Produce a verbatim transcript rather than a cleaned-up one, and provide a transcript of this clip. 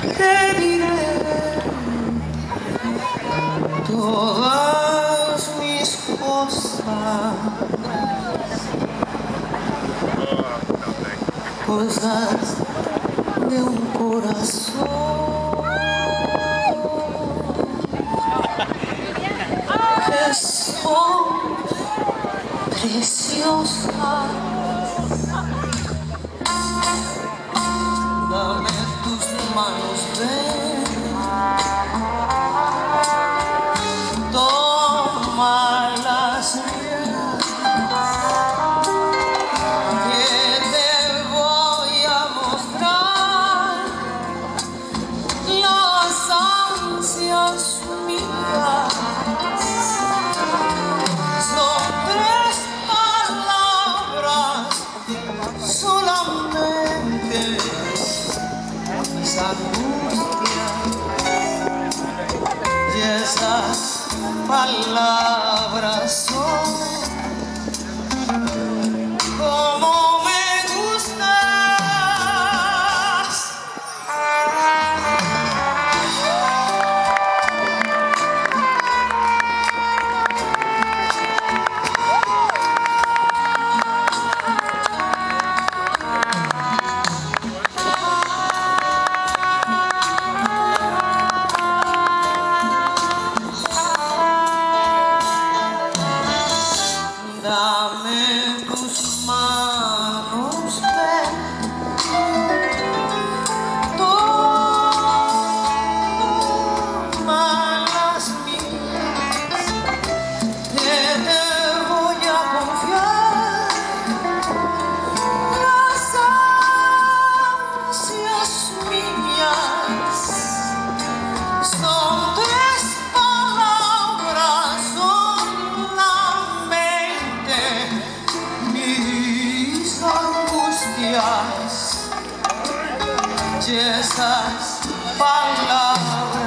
te diré todas mis cosas, cosas de un corazón que son preciosas. Dame tus manos, ven, toma las mías, que te voy a mostrar las ansias mías. Son tres palabras solamente, mis angustias, y esas palabras son como me gustas. Dame tus manos, ven, toma las mías, que te voy a confiar las ansias mías. Son tres palabras solamente, mis angustias, y esas palabras